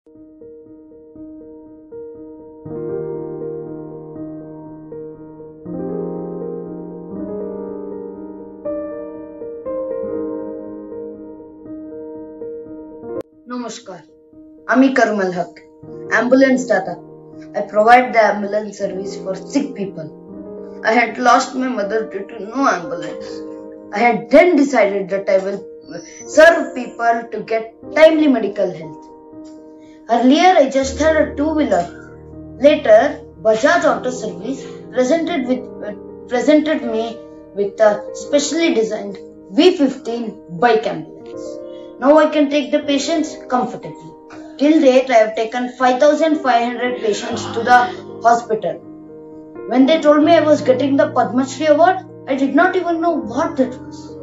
Namaskar. I'm Karmal Haq, ambulance data. I provide the ambulance service for sick people. I had lost my mother due to no ambulance. I had then decided that I will serve people to get timely medical help. Earlier, I just had a two-wheeler. Later, Bajaj Auto Service presented me with a specially designed V15 bike ambulance. Now I can take the patients comfortably. Till date, I have taken 5,500 patients to the hospital. When they told me I was getting the Padma Shri award, I did not even know what that was.